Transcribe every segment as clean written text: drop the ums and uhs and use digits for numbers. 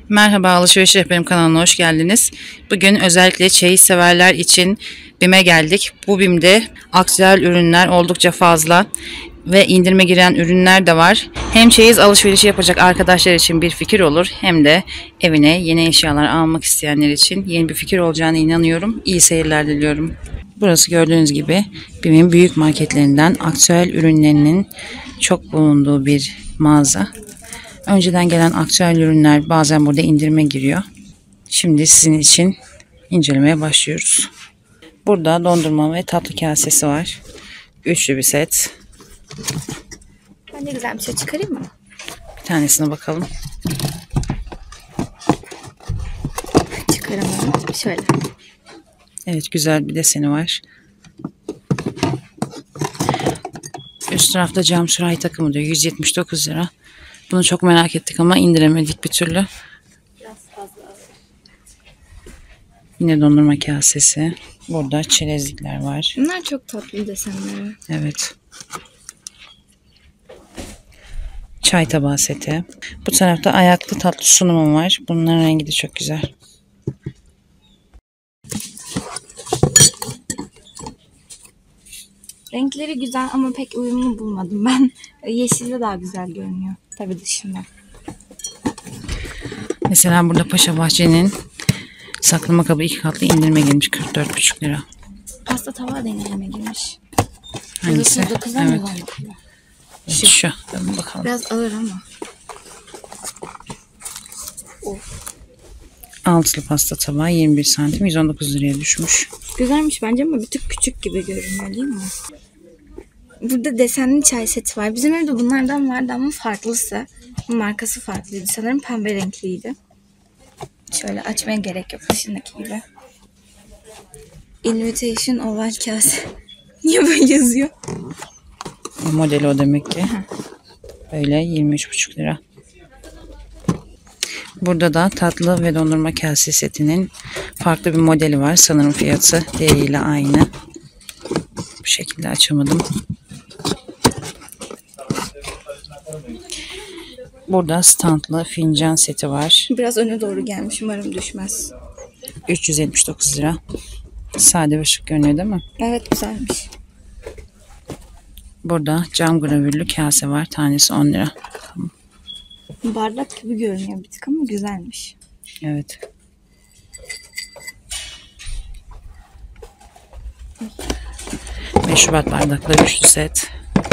Merhaba, Alışveriş Rehberim kanalına hoş geldiniz. Bugün özellikle çeyiz severler için BİM'e geldik. Bu BİM'de aktüel ürünler oldukça fazla ve indirime giren ürünler de var. Hem çeyiz alışverişi yapacak arkadaşlar için bir fikir olur, hem de evine yeni eşyalar almak isteyenler için yeni bir fikir olacağına inanıyorum. İyi seyirler diliyorum. Burası gördüğünüz gibi BİM'in büyük marketlerinden aktüel ürünlerinin çok bulunduğu bir mağaza. Önceden gelen aktüel ürünler bazen burada indirime giriyor. Şimdi sizin için incelemeye başlıyoruz. Burada dondurma ve tatlı kasesi var. Üçlü bir set. Ben de güzel bir şey çıkarayım mı? Bir tanesine bakalım. Çıkaramadım. Şöyle. Evet, güzel bir deseni var. Üst tarafta cam sürahi takımı diyor. 179 lira. Bunu çok merak ettik ama indiremedik bir türlü. Biraz fazla. Yine dondurma kasesi. Burada çerezlikler var. Bunlar çok tatlı desenleri. Evet. Çay tabağı seti. Bu tarafta ayaklı tatlı sunumum var. Bunların rengi de çok güzel. Renkleri güzel ama pek uyumlu bulmadım ben. Yeşilde daha güzel görünüyor. Tabii dışında. Mesela burada Paşa Bahçe'nin saklama kabı 2 katlı indirime girmiş, 44,5 lira. Pasta tava da indirime girmiş. Hangisi? Evet. Şu. Tamam, bakalım. Biraz ağır ama. Altılı pasta tabağı 21 santim 119 liraya düşmüş. Güzelmiş bence ama bir tık küçük gibi görünüyor değil mi? Burada desenli çay seti var. Bizim evde bunlardan vardı ama farklısı. Markası farklıydı. Sanırım pembe renkliydi. Şöyle açmaya gerek yok dışındaki gibi. Invitation oval kase. Niye böyle yazıyor? Modeli o demek ki. Böyle 23,5 lira. Burada da tatlı ve dondurma kase setinin farklı bir modeli var. Sanırım fiyatı diğeriyle aynı. Bu şekilde açamadım. Burada standlı fincan seti var. Biraz öne doğru gelmiş. Umarım düşmez. 379 lira. Sade ve şık görünüyor değil mi? Evet güzelmiş. Burada cam gravürlü kase var. Tanesi 10 lira. Bardak gibi görünüyor bir tık ama güzelmiş. Evet. Meşrubat bardakları üçlü set.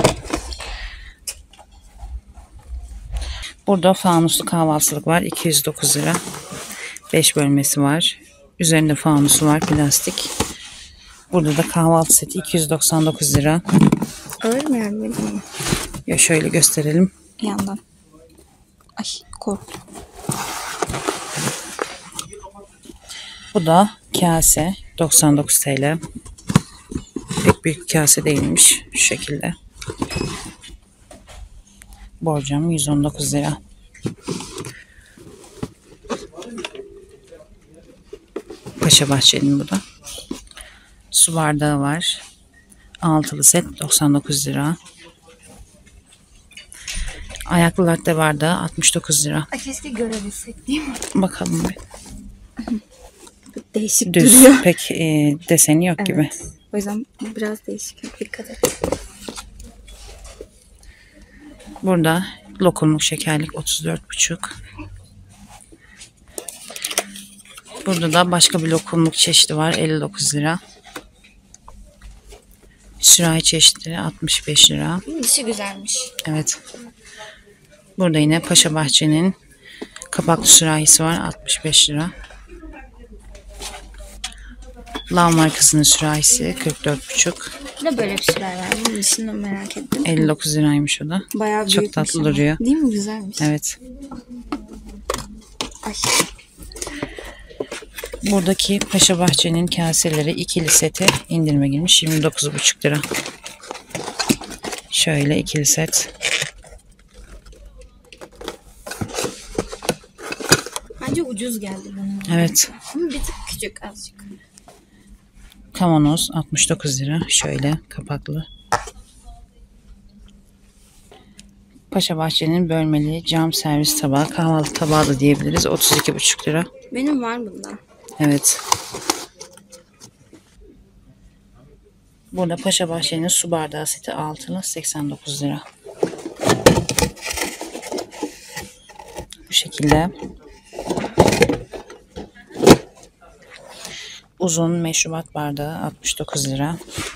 Burada fanuslu kahvaltılık var. 209 lira. 5 bölmesi var. Üzerinde fanusu var. Plastik. Burada da kahvaltı seti 299 lira. Ağır mı yani benim mi? Ya şöyle gösterelim. Yandan. Ay korktum. Bu da kase 99 TL. Pek büyük kase değilmiş. Şu şekilde. Borcam 119 lira. Paşa Bahçe'nin bu da. Su bardağı var. Altılı set 99 lira. Ayaklı latte bardağı 69 lira. Ay keşke görebilsek değil mi? Bakalım bir. Değişik Düz. duruyor. Pek deseni yok gibi. Evet. O yüzden biraz değişik. Dikkat et. Burada lokumluk şekerlik 34,5. Burada da başka bir lokumluk çeşidi var. 59 lira. Sürahi çeşitleri 65 lira. Dışı güzelmiş. Evet. Burada yine Paşa Bahçe'nin kapaklı sürahisi var. 65 lira. Lav markasının sürahisi 44,5. Bir de böyle bir şeyler var. Bunun dışında merak ettim. 59 liraymış o da. Bayağı Çok büyükmüş tatlı ama. duruyor. Değil mi? Güzelmiş. Evet. Ay. Buradaki Paşa Bahçe'nin kaseleri ikili seti indirime girmiş. 29,5 lira. Şöyle ikili set. Bence ucuz geldi bana. Evet. Ama bir tık küçük azıcık. Kavanoz 69 lira. Şöyle kapaklı. Paşabahçe'nin bölmeli cam servis tabağı, kahvaltı tabağı da diyebiliriz. 32,5 lira. Benim var bunda. Evet. Burada Paşabahçe'nin su bardağı seti altılı 89 lira. Bu şekilde. Uzun meşrubat bardağı 69 lira.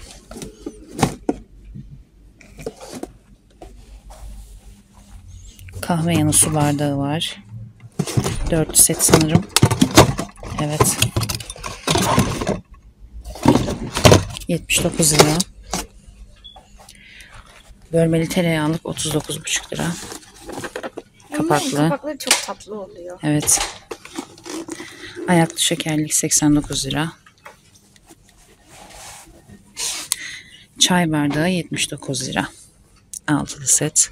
Kahve yanı su bardağı var. 4 set sanırım. Evet. 79 lira. Bölmeli tereyağlık 39,5 lira. Kapaklı. Kapakları çok tatlı oluyor. Evet. Ayaklı şekerlik 89 lira. Çay bardağı 79 lira. Altılı set.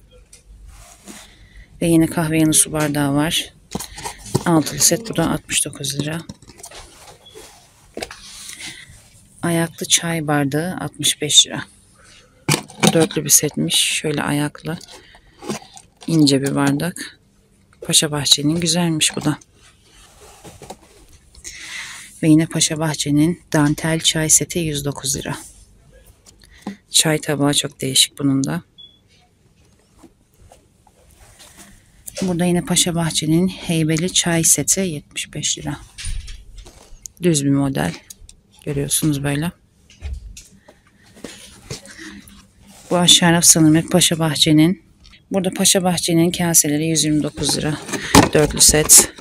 Ve yine kahve yanı su bardağı var. Altılı set, bu da 69 lira. Ayaklı çay bardağı 65 lira. Dörtlü bir setmiş. Şöyle ayaklı. İnce bir bardak. Paşabahçe'nin güzelmiş bu da. Ve yine Paşabahçe'nin dantel çay seti 109 lira. Çay tabağı çok değişik bunun da. Burada yine Paşabahçe'nin heybeli çay seti 75 lira. Düz bir model. Görüyorsunuz böyle. Bu aşağı raf sanırım hep Paşabahçe'nin. Burada Paşabahçe'nin kaseleri 129 lira. Dörtlü set.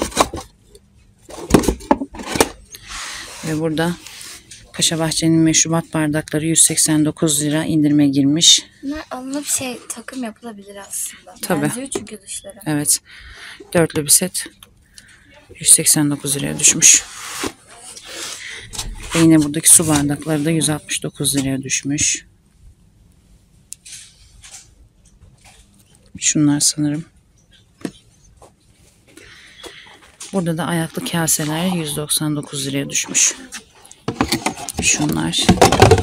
Ve burada Paşabahçe'nin meşrubat bardakları 189 lira indirime girmiş. Bunlar alınıp takım yapılabilir aslında. Tabii. Benziyor çünkü dışları. Evet. Dörtlü bir set 189 liraya düşmüş. Ve yine buradaki su bardakları da 169 liraya düşmüş. Şunlar sanırım. Burada da ayaklı kaseler 199 liraya düşmüş. Şunlar.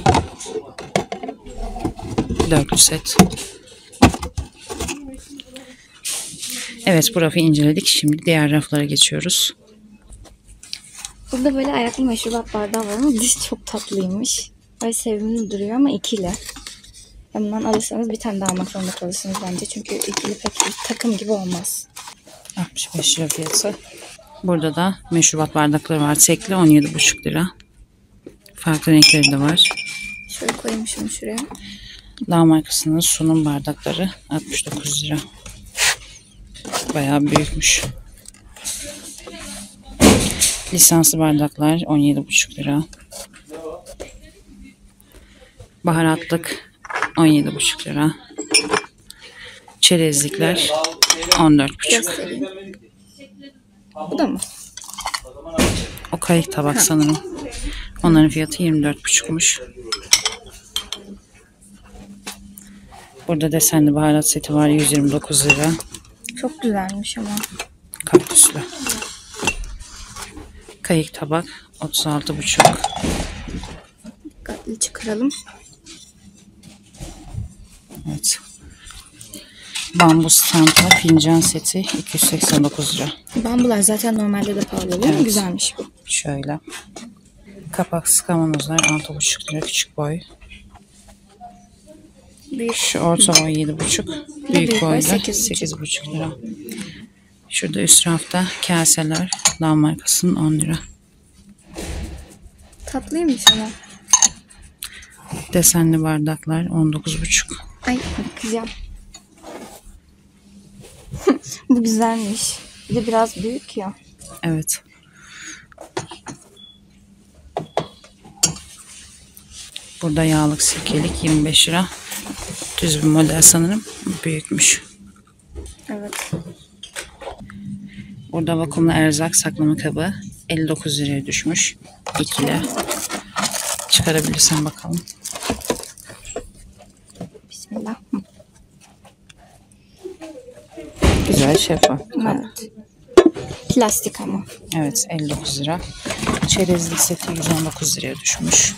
Dörtlü set. Evet, bu rafı inceledik. Şimdi diğer raflara geçiyoruz. Burada böyle ayaklı meşrubat bardağı var ama dışı çok tatlıymış. Böyle sevimli duruyor ama ikili. Bundan alırsanız bir tane daha almak zorunda kalırsınız bence. Çünkü ikili pek takım gibi olmaz. 65 lira fiyatı. Burada da meşrubat bardakları var. Tekli 17,5 lira. Farklı renkleri de var. Şöyle koyayım şunu şuraya. Dağ markasının sunum bardakları 69 lira. Bayağı büyükmüş. Lisanslı bardaklar 17,5 lira. Baharatlık 17,5 lira. Çerezlikler 14,5. Göstereyim. Bu da mı? O kayık tabak sanırım. Onların fiyatı 24,5'muş. Burada desenli baharat seti var, 129 lira. Çok güzelmiş ama. Kaktüslü. Kayık tabak 36,5. Dikkatli çıkaralım. Evet. Bambu standlı fincan seti 289 lira. Bambular zaten normalde de pahalı oluyor ama güzelmiş bu. Şöyle. Kapaksız kavanozlar 6,5 lira, küçük boy. Büyük. Şu orta boy 7,5. Büyük boy da 8,5 lira. Şurada üst rafta kaseler. Dağ markasının 10 lira. Tatlıymış ama. Desenli bardaklar 19,5. Ay bakacağım. Bu güzelmiş. Bir de biraz büyük ya. Evet. Burada yağlık sirkelik 25 lira. Düz bir model sanırım. Büyükmüş. Evet. Burada vakumlu erzak saklama kabı 59 liraya düşmüş. İkili. Çıkarabilirsen bakalım. Bismillah. Güzel şeffaf. Evet. Plastik ama. Evet, 59 lira. Çerezlik seti 119 liraya düşmüş.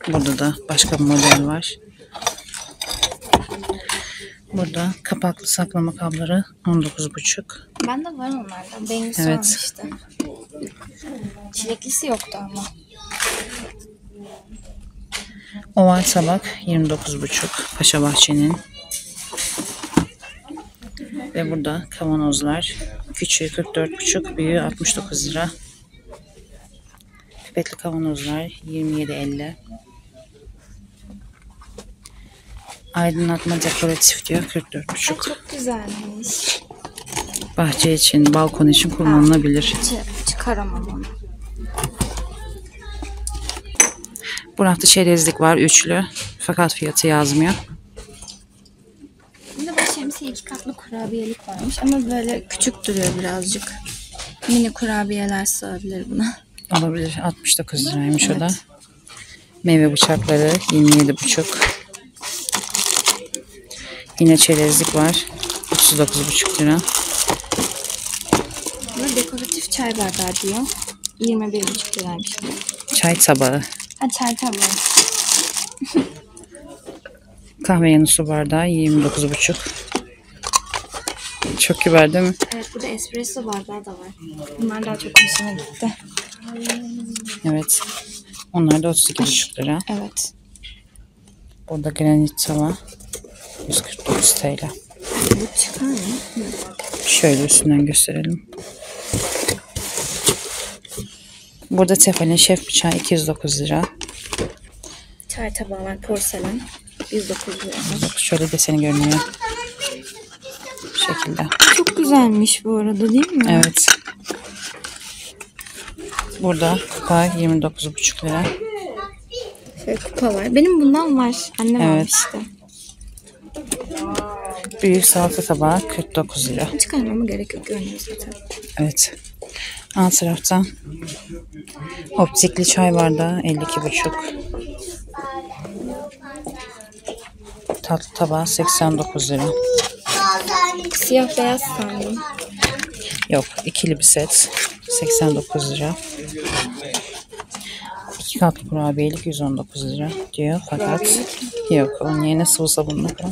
Burada da başka bir model var. Burada kapaklı saklama kabları 19,5. Bende var onlardan. Bengüsü Evet. almıştım. Çileklisi yoktu ama. Oval tabak 29,5 Paşa Bahçe'nin. Ve burada kavanozlar. Küçüğü 44,5, büyüğü 69 lira. Pipetli kavanozlar 27,50. Aydınlatma dekoratif diyor 44,5. Çok güzelmiş. Bahçe için, balkon için kullanılabilir. Çıkaramam onu. Bu rafta çerezlik var üçlü. Fakat fiyatı yazmıyor. Bunda böyle şemsiye 2 katlı kurabiyelik varmış ama böyle küçük duruyor birazcık. Mini kurabiyeler sığabilir buna. Olabilir. 69 liraymış o da. Meyve bıçakları 27,5. Yine çerezlik var. 39,5 lira. Burada dekoratif çay bardağı diyor. 21,5 liraymış bu. Çay tabağı. Ha, çay tabağı. Kahve yanı su bardağı 29,5. Çok kibar değil mi? Evet, burada espresso bardağı da var. Bunlar daha çok hoşuma gitti. Evet. Onlar da 32,5 lira. Evet. Burada granit tava 149 TL. Bu çıkar mı? Şöyle üstünden gösterelim. Burada Tefal'in şef bıçağı 209 lira. Çay tabağı var, porselen. 109 lira. Şöyle deseni görünüyor. Bu şekilde. Çok güzelmiş bu arada, değil mi? Evet. Burada kupa 29,5 lira. Şöyle kupa var. Benim bundan var. Annem Evet. almıştı. Büyük salata tabağı 49 lira. Çıkarmama gerek yok, görünüyor zaten. Evet. Alt taraftan optikli çay bardağı 52,5. Tatlı tabağı 89 lira. Siyah beyaz sandım. Yok, ikili bir set 89 lira. 2 katlı kurabiyelik 119 lira diyor fakat yok, onun yerine sıvı sabunla falan.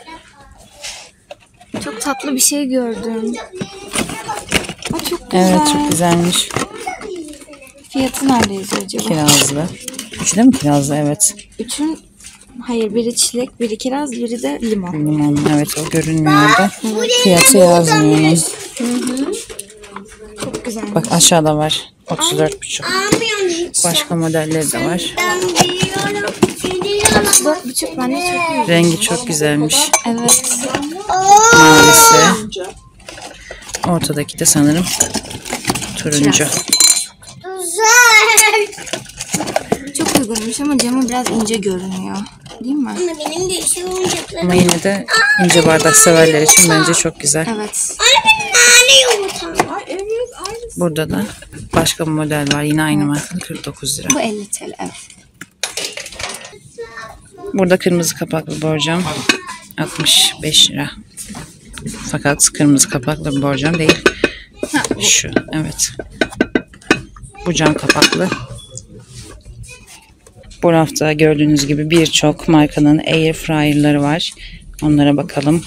Çok tatlı bir şey gördüm. Aa, çok güzel. Evet, çok güzelmiş. Fiyatı nerede yazıyor acaba? Kirazlı. Üçü de mi kirazlı? Evet. Üçün, hayır, biri çilek, biri kiraz, biri de limon. Limon, evet, o görünmüyor da. Fiyatı yazmıyor onun. Çok güzel. Bak aşağıda var. 34,5. Başka modelleri de var. 4,5 bence çok iyi. Rengi çok güzelmiş. Evet. Mavisi. Ortadaki de sanırım turuncu. Çok uygunmuş ama camı biraz ince görünüyor. Değil mi? Benim de işim oyuncaklarım. Ama yine de ince bardak severler için bence çok güzel. Evet. Nane yumurta. Burada da başka bir model var. Yine aynı marka 49 lira. Bu 50 TL. Evet. Burada kırmızı kapaklı borcam 65 lira. Fakat kırmızı kapaklı bir borcam değil. Şu, evet. Bu cam kapaklı. Bu rafta gördüğünüz gibi birçok markanın air fryer'ları var. Onlara bakalım.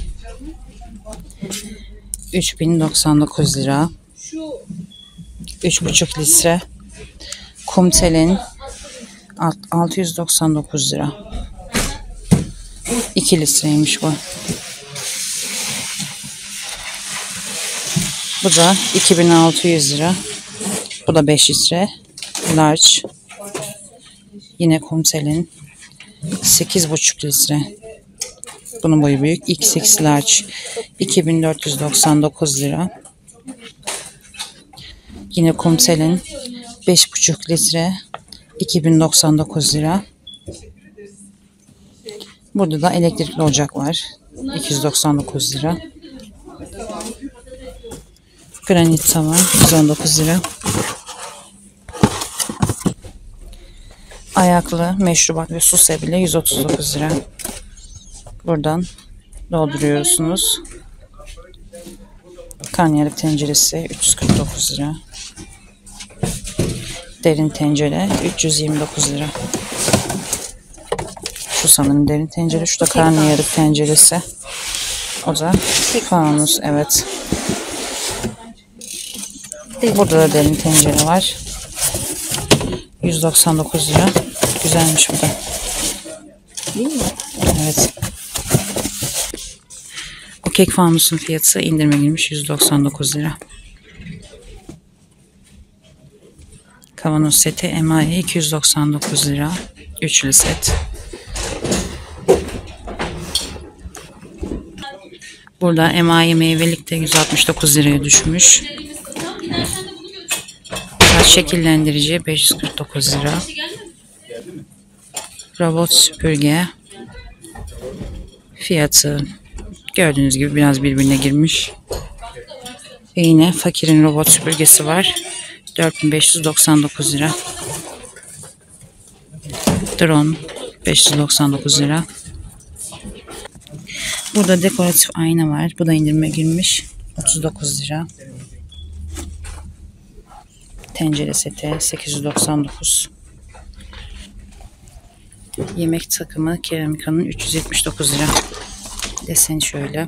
3099 lira. 3,5 litre. Kumtel'in 699 lira. 2 litreymiş bu. Bu da 2600 lira. Bu da 5 litre. Large. Yine Kumtel'in 8,5 litre. Bunun boyu büyük. XX Large 2499 lira. Yine Kumtel'in 5,5 litre 2099 lira. Burada da elektrikli ocak var. 299 lira. Granit tava 119 lira. Ayaklı meşrubat ve su sebili 139 lira. Buradan dolduruyorsunuz. Karnıyarık tenceresi 349 lira. Derin tencere 329 lira. Şu sanırım derin tencere. Şu da karnıyarık tenceresi. O da fanus, evet. Burada da derin tencere var. 199 lira. Güzelmiş bu da. Değil mi? Evet. Bu kek fanusun fiyatı indirime girmiş 199 lira. Kavanoz seti emaye 299 lira. Üçlü set. Burada emaye meyvelik de 169 liraya düşmüş. Saç şekillendirici 549 lira. Robot süpürge fiyatı gördüğünüz gibi biraz birbirine girmiş. Ve yine Fakir'in robot süpürgesi var. 4599 lira. Drone 599 lira. Burada dekoratif ayna var. Bu da indirime girmiş. 39 lira. Tencere seti 899. Yemek takımı Keramika'nın 379 lira. Desen şöyle.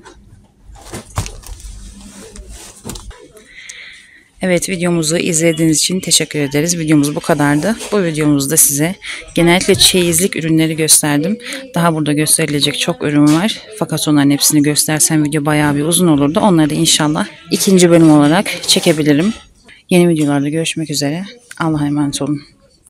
Evet, videomuzu izlediğiniz için teşekkür ederiz. Videomuz bu kadardı. Bu videomuzda size genellikle çeyizlik ürünleri gösterdim. Daha burada gösterilecek çok ürün var. Fakat onların hepsini göstersem video bayağı bir uzun olurdu. Onları da inşallah ikinci bölüm olarak çekebilirim. Yeni videolarda görüşmek üzere. Allah'a emanet olun.